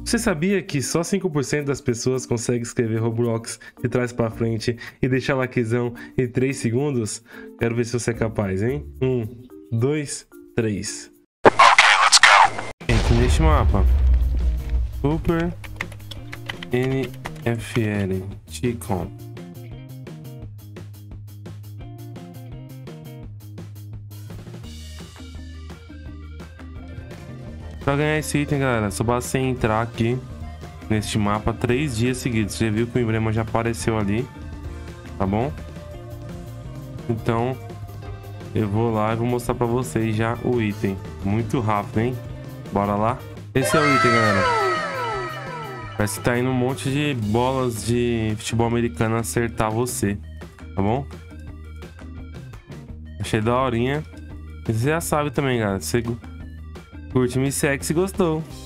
Você sabia que só 5% das pessoas conseguem escrever Roblox de trás pra frente e deixar laquezão em 3 segundos? Quero ver se você é capaz, hein? 1, 2, 3. Entre neste mapa. Super NFL Ticon. Pra ganhar esse item, galera, só basta você entrar aqui neste mapa 3 dias seguidos. Você já viu que o emblema já apareceu ali, tá bom? Então, eu vou lá e vou mostrar pra vocês já o item. Muito rápido, hein? Bora lá? Esse é o item, galera. Parece que tá indo um monte de bolas de futebol americano acertar você, tá bom? Achei daorinha. Você já sabe também, galera. Você curte, me segue se gostou.